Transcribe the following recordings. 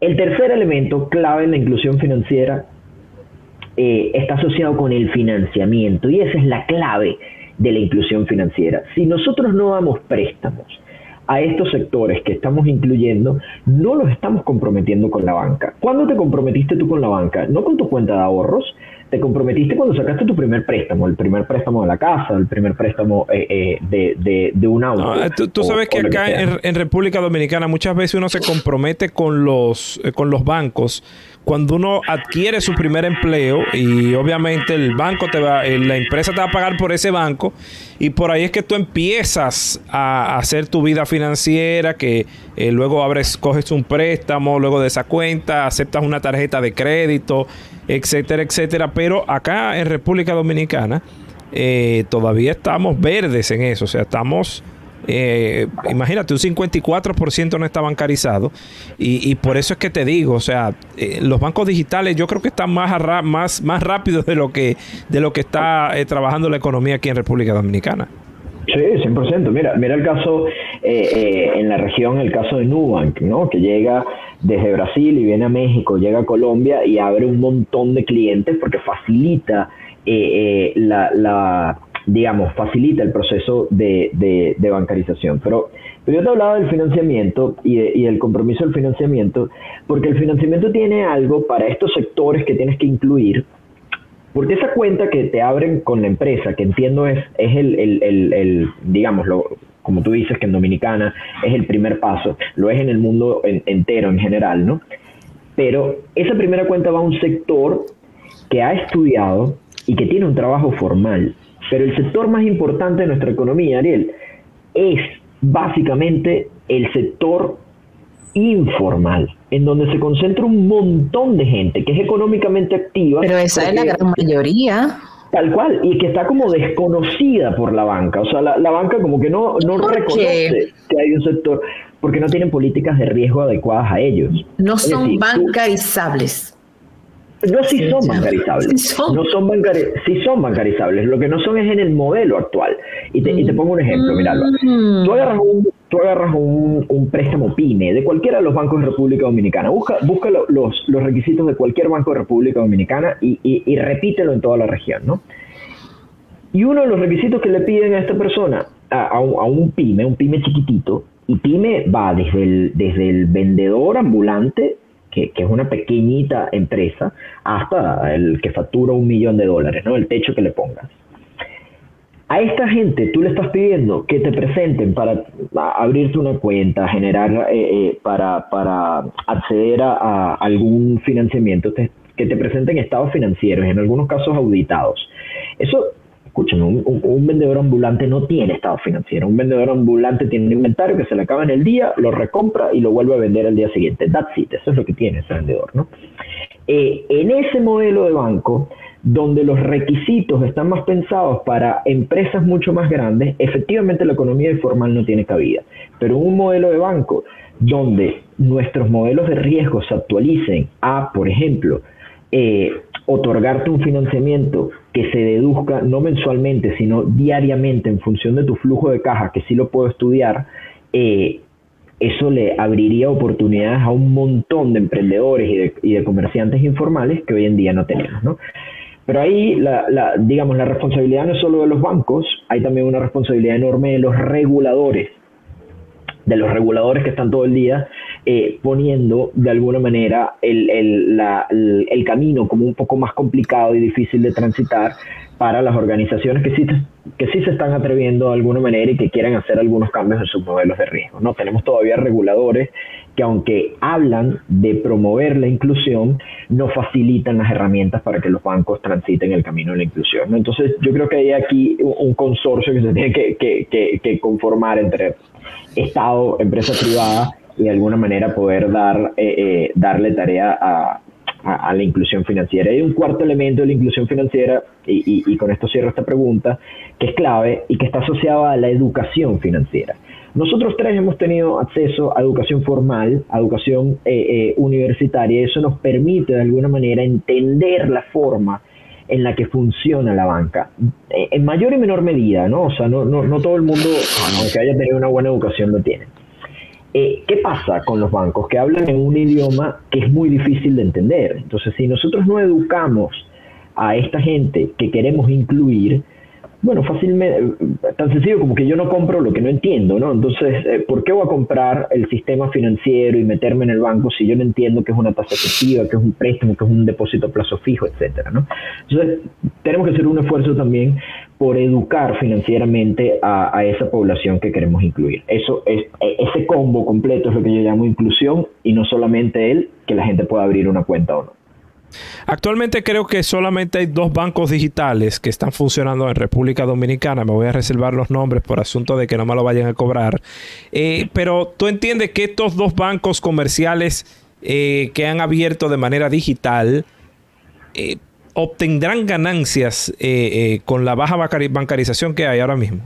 El tercer elemento clave en la inclusión financiera está asociado con el financiamiento, y esa es la clave de la inclusión financiera. Si nosotros no damos préstamos a estos sectores que estamos incluyendo, no los estamos comprometiendo con la banca. ¿Cuándo te comprometiste tú con la banca? No con tu cuenta de ahorros, te comprometiste cuando sacaste tu primer préstamo, el primer préstamo de la casa, el primer préstamo de un auto. No, tú sabes que acá en República Dominicana muchas veces uno se compromete con los bancos cuando uno adquiere su primer empleo, y obviamente el banco la empresa te va a pagar por ese banco, y por ahí es que tú empiezas a hacer tu vida financiera, que luego coges un préstamo, luego de esa cuenta aceptas una tarjeta de crédito, etcétera, etcétera. Pero acá en República Dominicana todavía estamos verdes en eso, o sea, estamos... imagínate, un 54% no está bancarizado, y por eso es que te digo, o sea, los bancos digitales yo creo que están más rápidos de lo que está trabajando la economía aquí en República Dominicana. Sí, 100%. Mira el caso en la región, el caso de Nubank, ¿no? Que llega desde Brasil y viene a México, llega a Colombia y abre un montón de clientes porque facilita facilita el proceso de bancarización. Pero yo te hablaba del financiamiento y del compromiso del financiamiento, porque el financiamiento tiene algo para estos sectores que tienes que incluir, porque esa cuenta que te abren con la empresa, que entiendo es digámoslo, como tú dices que en Dominicana es el primer paso, lo es en el mundo entero en general, ¿no? Pero esa primera cuenta va a un sector que ha estudiado y que tiene un trabajo formal. Pero el sector más importante de nuestra economía, Ariel, es básicamente el sector informal, en donde se concentra un montón de gente que es económicamente activa. Pero esa es la gran mayoría. Tal cual, y que está como desconocida por la banca. O sea, la banca como que no reconoce que hay un sector, porque no tienen políticas de riesgo adecuadas a ellos. No son bancarizables. No, sí son bancarizables. Sí son bancarizables. Lo que no son es en el modelo actual. Y te pongo un ejemplo, mira, Álvaro. Tú agarras un préstamo PYME de cualquiera de los bancos de República Dominicana. Busca los requisitos de cualquier banco de República Dominicana y repítelo en toda la región, ¿no? Y uno de los requisitos que le piden a esta persona, a un PYME chiquitito, y PYME va desde el vendedor ambulante, que es una pequeñita empresa, hasta el que factura $1 millón, ¿no? El techo que le pongas. A esta gente tú le estás pidiendo que te presenten para abrirte una cuenta, generar, para acceder a algún financiamiento, que te presenten estados financieros, en algunos casos auditados. Eso, escúchame, un vendedor ambulante no tiene estado financiero. Un vendedor ambulante tiene un inventario que se le acaba en el día, lo recompra y lo vuelve a vender al día siguiente. That's it, eso es lo que tiene ese vendedor, ¿no? En ese modelo de banco, donde los requisitos están más pensados para empresas mucho más grandes, efectivamente la economía informal no tiene cabida. Pero un modelo de banco donde nuestros modelos de riesgo se actualicen a, por ejemplo, otorgarte un financiamiento que se deduzca no mensualmente, sino diariamente en función de tu flujo de caja, que sí lo puedo estudiar, eso le abriría oportunidades a un montón de emprendedores y de comerciantes informales que hoy en día no tenemos, ¿no? Pero ahí, digamos, la responsabilidad no es solo de los bancos, hay también una responsabilidad enorme de los reguladores que están todo el día poniendo de alguna manera el camino como un poco más complicado y difícil de transitar para las organizaciones que sí se están atreviendo de alguna manera y que quieren hacer algunos cambios en sus modelos de riesgo, ¿no? Tenemos todavía reguladores que, aunque hablan de promover la inclusión, no facilitan las herramientas para que los bancos transiten el camino de la inclusión, ¿no? Entonces yo creo que hay aquí un consorcio que se tiene que conformar entre Estado, empresa privada, y de alguna manera poder darle tarea a la inclusión financiera. Hay un cuarto elemento de la inclusión financiera, y con esto cierro esta pregunta, que es clave y que está asociado a la educación financiera. Nosotros tres hemos tenido acceso a educación formal, a educación universitaria, y eso nos permite de alguna manera entender la forma en la que funciona la banca, en mayor y menor medida, ¿no? O sea, no todo el mundo, aunque haya tenido una buena educación, lo tiene. ¿qué pasa con los bancos? Que hablan en un idioma que es muy difícil de entender. Entonces, si nosotros no educamos a esta gente que queremos incluir, bueno, fácilmente, tan sencillo como que yo no compro lo que no entiendo, ¿no? Entonces, ¿por qué voy a comprar el sistema financiero y meterme en el banco si yo no entiendo qué es una tasa efectiva, qué es un préstamo, qué es un depósito a plazo fijo, etcétera, ¿no? Entonces, tenemos que hacer un esfuerzo también por educar financieramente a esa población que queremos incluir. Ese combo completo es lo que yo llamo inclusión, y no solamente que la gente pueda abrir una cuenta o no. Actualmente creo que solamente hay 2 bancos digitales que están funcionando en República Dominicana. Me voy a reservar los nombres por asunto de que no me lo vayan a cobrar. Pero tú entiendes que estos 2 bancos comerciales que han abierto de manera digital obtendrán ganancias con la baja bancarización que hay ahora mismo.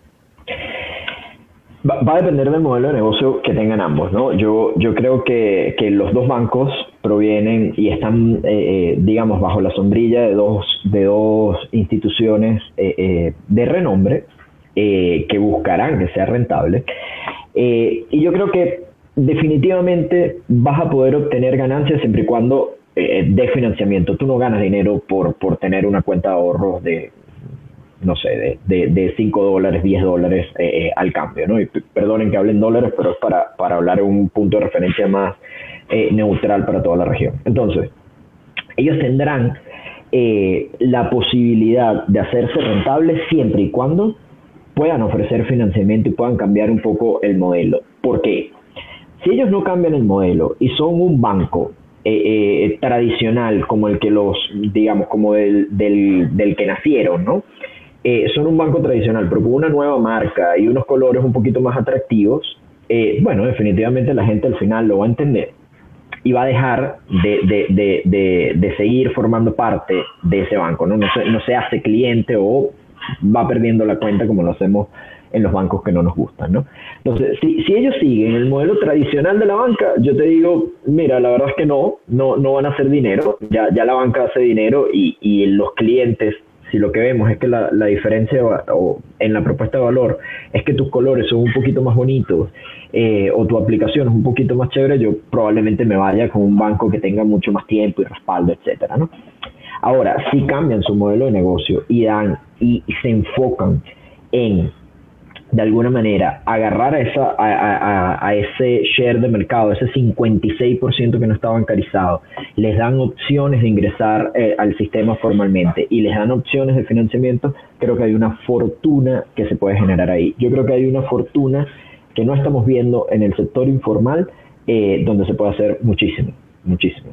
Va a depender del modelo de negocio que tengan ambos, ¿no? Yo creo que los 2 bancos provienen y están, digamos, bajo la sombrilla de dos instituciones de renombre que buscarán que sea rentable. Y yo creo que definitivamente vas a poder obtener ganancias siempre y cuando des financiamiento. Tú no ganas dinero por tener una cuenta de ahorros de, no sé, de $5, $10 al cambio, ¿no? Y perdonen que hable en dólares, pero es para hablar en un punto de referencia más neutral para toda la región. Entonces, ellos tendrán la posibilidad de hacerse rentables siempre y cuando puedan ofrecer financiamiento y puedan cambiar un poco el modelo. ¿Por qué? Si ellos no cambian el modelo y son un banco tradicional como el que digamos, como del que nacieron, ¿no? Son un banco tradicional, pero con una nueva marca y unos colores un poquito más atractivos, bueno, definitivamente la gente al final lo va a entender y va a dejar de seguir formando parte de ese banco, ¿no? No se hace cliente o va perdiendo la cuenta como lo hacemos en los bancos que no nos gustan, ¿no? Entonces, si ellos siguen el modelo tradicional de la banca, yo te digo, mira, la verdad es que no van a hacer dinero, ya la banca hace dinero y los clientes, si lo que vemos es que la diferencia en la propuesta de valor es que tus colores son un poquito más bonitos o tu aplicación es un poquito más chévere, yo probablemente me vaya con un banco que tenga mucho más tiempo y respaldo, etcétera, ¿no? Ahora, si cambian su modelo de negocio y se enfocan en, de alguna manera, agarrar a ese share de mercado, ese 56% que no está bancarizado, les dan opciones de ingresar al sistema formalmente y les dan opciones de financiamiento, creo que hay una fortuna que se puede generar ahí. Yo creo que hay una fortuna que no estamos viendo en el sector informal, donde se puede hacer muchísimo, muchísimo.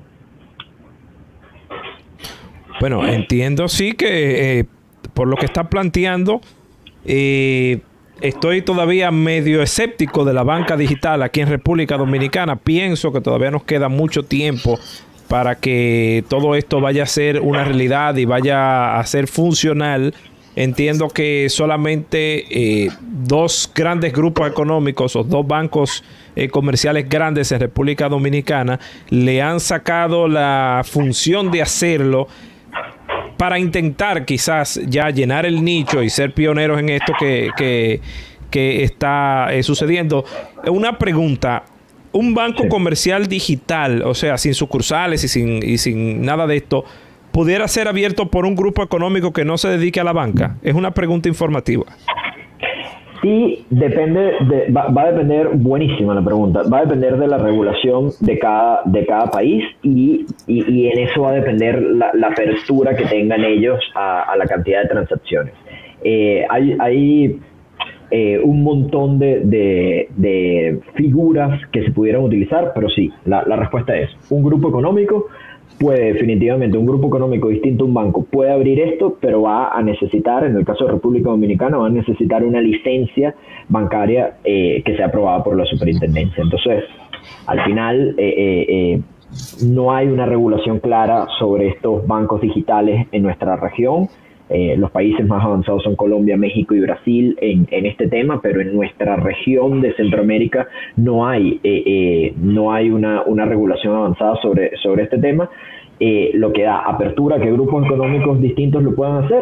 Bueno, entiendo sí que por lo que está planteando, estoy todavía medio escéptico de la banca digital aquí en República Dominicana. Pienso que todavía nos queda mucho tiempo para que todo esto vaya a ser una realidad y vaya a ser funcional. Entiendo que solamente 2 grandes grupos económicos o 2 bancos comerciales grandes en República Dominicana le han sacado la función de hacerlo para intentar quizás ya llenar el nicho y ser pioneros en esto que está sucediendo. Una pregunta, un banco comercial digital, o sea, sin sucursales y sin nada de esto, ¿pudiera ser abierto por un grupo económico que no se dedique a la banca? Es una pregunta informativa. Sí, va a depender, buenísima la pregunta, va a depender de la regulación de cada país y en eso va a depender la apertura que tengan ellos a la cantidad de transacciones. Hay un montón de figuras que se pudieran utilizar, pero sí, la respuesta es, un grupo económico puede definitivamente, un grupo económico distinto a un banco puede abrir esto, pero va a necesitar, en el caso de República Dominicana, va a necesitar una licencia bancaria que sea aprobada por la superintendencia. Entonces, al final, no hay una regulación clara sobre estos bancos digitales en nuestra región. Los países más avanzados son Colombia, México y Brasil en este tema, pero en nuestra región de Centroamérica no hay una regulación avanzada sobre este tema, lo que da apertura a que grupos económicos distintos lo puedan hacer,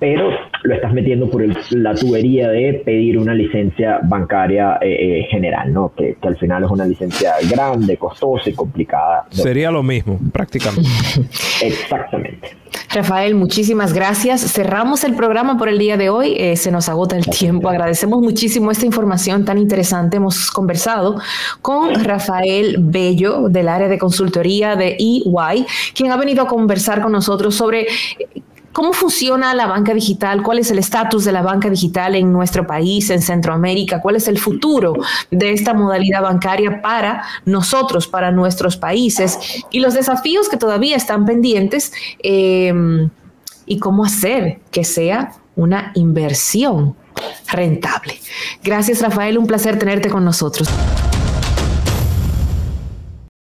pero lo estás metiendo por la tubería de pedir una licencia bancaria general, ¿no? Que al final es una licencia grande, costosa y complicada. Sería lo mismo, prácticamente. Exactamente. Rafael, muchísimas gracias. Cerramos el programa por el día de hoy. Se nos agota el tiempo. Agradecemos muchísimo esta información tan interesante. Hemos conversado con Rafael Bello del área de consultoría de EY, quien ha venido a conversar con nosotros sobre cómo funciona la banca digital, cuál es el estatus de la banca digital en nuestro país, en Centroamérica, cuál es el futuro de esta modalidad bancaria para nosotros, para nuestros países, y los desafíos que todavía están pendientes, y cómo hacer que sea una inversión rentable. Gracias, Rafael, un placer tenerte con nosotros.